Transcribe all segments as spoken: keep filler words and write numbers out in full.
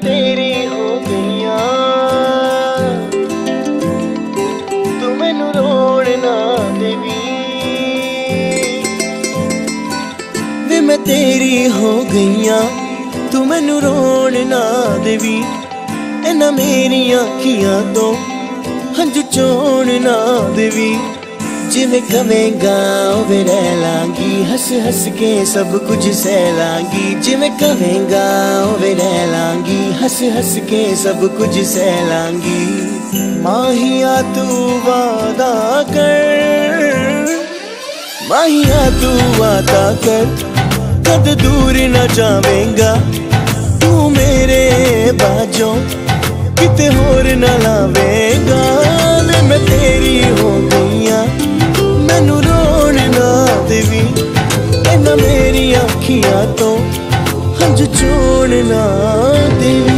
तेरी हो गईया, तू मैनू रोण ना देवी। वे मैं तेरी हो गईया, तू मैनू रोण ना देवी। इन्हां मेरियां अखियां तो हंझू चोण ना देवी। जिवें कवेंगा उवें रह लांगी, हस हस के सब कुछ सह लांगी। जिवें कवेंगा उवें रह लांगी, हस हस के सब कुछ सह लांगी। माहिया तू वादा कर, माहिया तू वादा कर, कद दूर न जावेंगा तू मेरे बाजों, किते होर न लावेंगा। वे मैं तेरी हो गईया, मैनू रोण ना देवी। इन्हां मेरियां अखियां तो हंझू चोण ना देवी।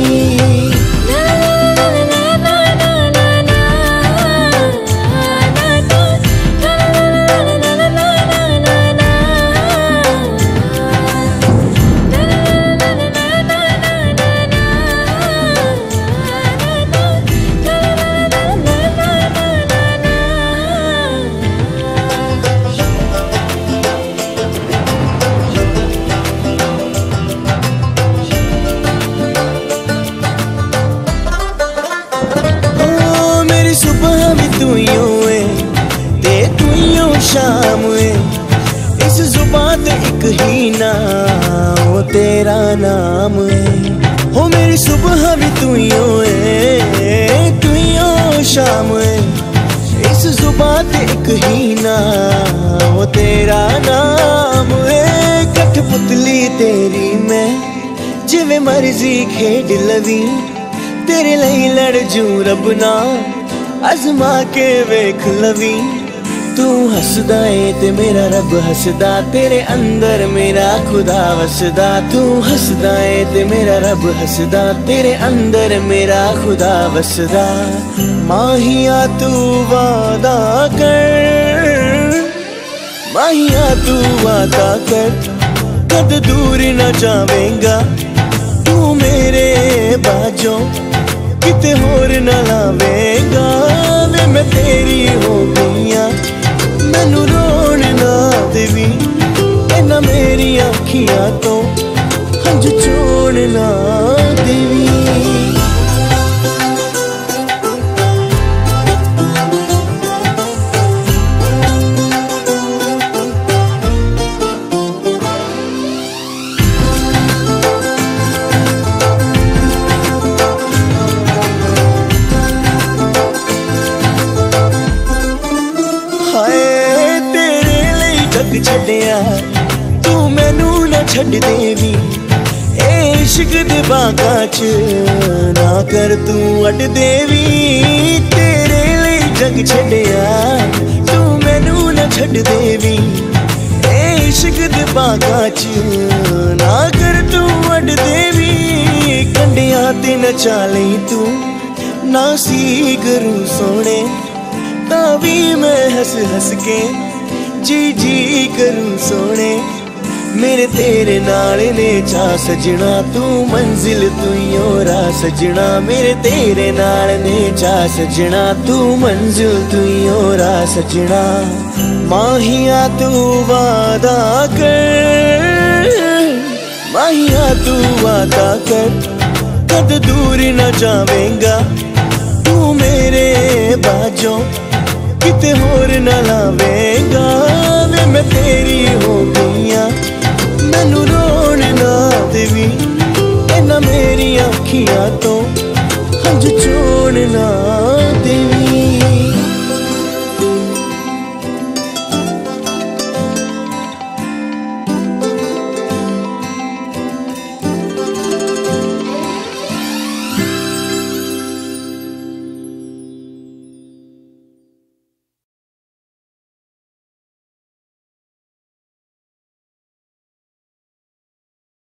सुबह भी तू है ते तू शाम है, इस जुबान ते एक ही ना वो तेरा नाम है। हो मेरी सुबह भी तू है तू शाम है, इस जुबान ते एक ही ना वो तेरा नाम है। कठपुतली तेरी मैं जिवें मर्जी खेड लवी, तेरे लिए लड़ जू रब ना आजमा के वेख लवी। तू हसदा है ते मेरा रब हसदा, तेरे अंदर मेरा खुदा वसदा। तू हसदा है ते मेरा रब हसदा, तेरे अंदर मेरा खुदा वसदा। माहिया तू वादा कर, माहिया तू वादा कर, कद दूर न जावेंगा तू मेरे बाजों, किते होर न लावेंगा। वे मैं तेरी हो गईया, मैनू रोण ना देवी। इन्हां मेरियां अखियां तो हंझू चोण ना देवी। छड्डिया तू मैनू ना छड्ड देवी, ए इश्क दे बागां च ना कर तू अड देवी। तेरे लिए जग छड्डिया तू मैनू ना छड्ड देवी, ए इश्क दे बागां च ना कर तू अड देवी। कंडियां ते नचा लई तू ना सी करूं सोने, तां भी मैं हस हस के जी जी करूं सोने। मेरे तेरे नाल ने चा सजना, तू मंजिल तू योरा सजना। मेरे तेरे नाल ने चा सजना, तू मंजिल तू योरा सजना। माहिया तू वादा कर, माहिया तू वादा कर, कद दूर न जावेंगा तू मेरे बाजों, किते होर न लावेंगा। वे मैं तेरी हो गईया, मैनू रोण ना देवी। इन्हां मेरियां अखियां तो